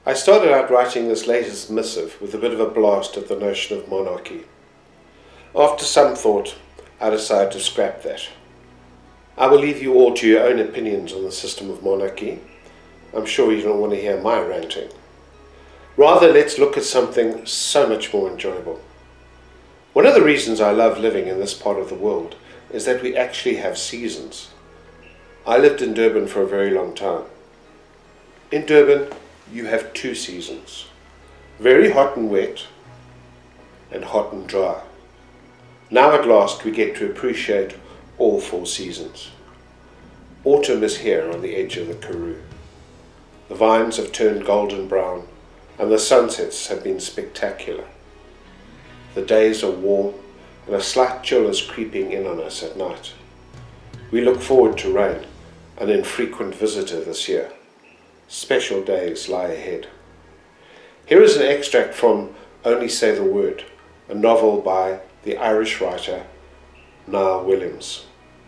I started out writing this latest missive with a bit of a blast at the notion of monarchy. After some thought, I decided to scrap that. I will leave you all to your own opinions on the system of monarchy. I'm sure you don't want to hear my ranting. Rather, let's look at something so much more enjoyable. One of the reasons I love living in this part of the world is that we actually have seasons. I lived in Durban for a very long time. In Durban, you have two seasons. Very hot and wet, and hot and dry. Now at last we get to appreciate all four seasons. Autumn is here on the edge of the Karroo. The vines have turned golden brown, and the sunsets have been spectacular. The days are warm, and a slight chill is creeping in on us at night. We look forward to rain, an infrequent visitor this year. Special days lie ahead. Here is an extract from Only Say the Word, a novel by the Irish writer Niall Williams.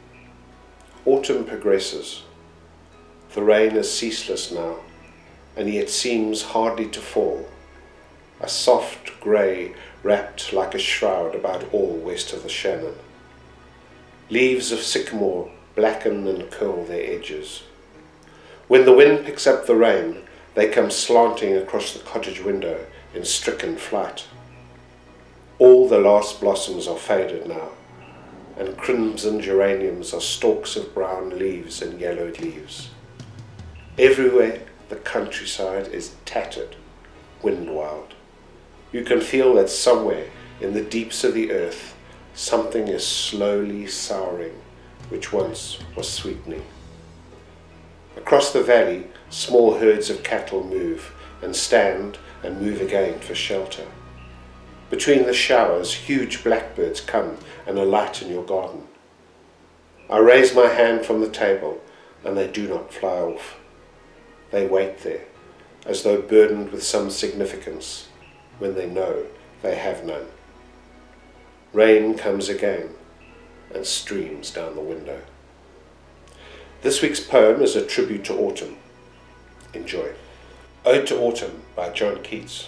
Autumn progresses. The rain is ceaseless now, and yet seems hardly to fall. A soft grey wrapped like a shroud about all west of the Shannon. Leaves of sycamore blacken and curl their edges. When the wind picks up the rain, they come slanting across the cottage window in stricken flight. All the last blossoms are faded now, and crimson geraniums are stalks of brown leaves and yellowed leaves. Everywhere the countryside is tattered, wind-wild. You can feel that somewhere in the deeps of the earth something is slowly souring, which once was sweetening. Across the valley, small herds of cattle move and stand and move again for shelter. Between the showers, huge blackbirds come and alight in your garden. I raise my hand from the table, and they do not fly off. They wait there, as though burdened with some significance, when they know they have none. Rain comes again and streams down the window. This week's poem is a tribute to autumn. Enjoy. Ode to Autumn by John Keats.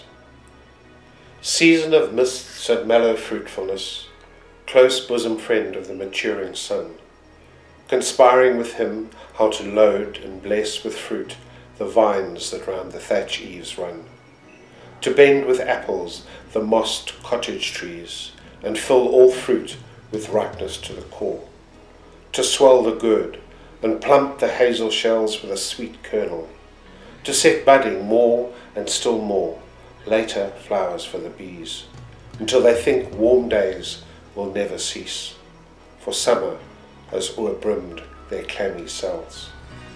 Season of mists and mellow fruitfulness, close bosom friend of the maturing sun, conspiring with him how to load and bless with fruit the vines that round the thatch eaves run, to bend with apples the mossed cottage trees, and fill all fruit with ripeness to the core, to swell the gourd, and plump the hazel shells with a sweet kernel, to set budding more and still more, later flowers for the bees, until they think warm days will never cease, for summer has o'erbrimmed their clammy cells.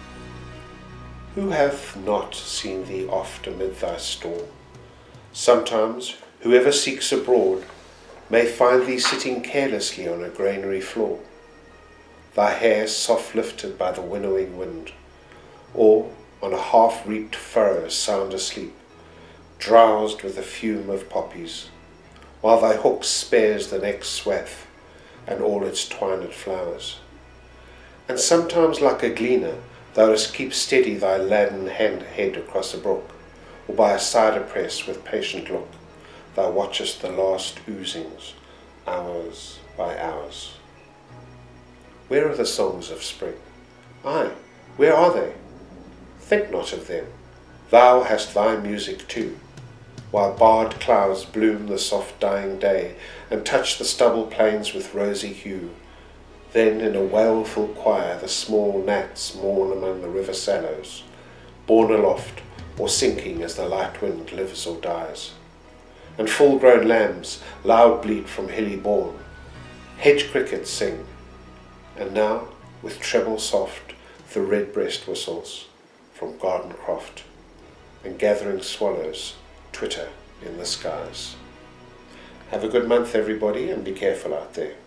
Who hath not seen thee oft amid thy store? Sometimes whoever seeks abroad may find thee sitting carelessly on a granary floor, thy hair soft lifted by the winnowing wind, or on a half-reaped furrow sound asleep, drowsed with the fume of poppies, while thy hook spares the next swath and all its twined flowers. And sometimes like a gleaner thou dost keep steady thy laden head across a brook, or by a cider press with patient look thou watchest the last oozings, hours by hours. Where are the songs of spring? Aye, where are they? Think not of them. Thou hast thy music too, while barred clouds bloom the soft dying day, and touch the stubble plains with rosy hue. Then in a wailful choir the small gnats mourn among the river sallows, borne aloft or sinking as the light wind lives or dies. And full-grown lambs loud bleat from hilly bourne, hedge crickets sing, and now with treble soft the redbreast whistles from garden croft, and gathering swallows twitter in the skies. Have a good month everybody, and be careful out there.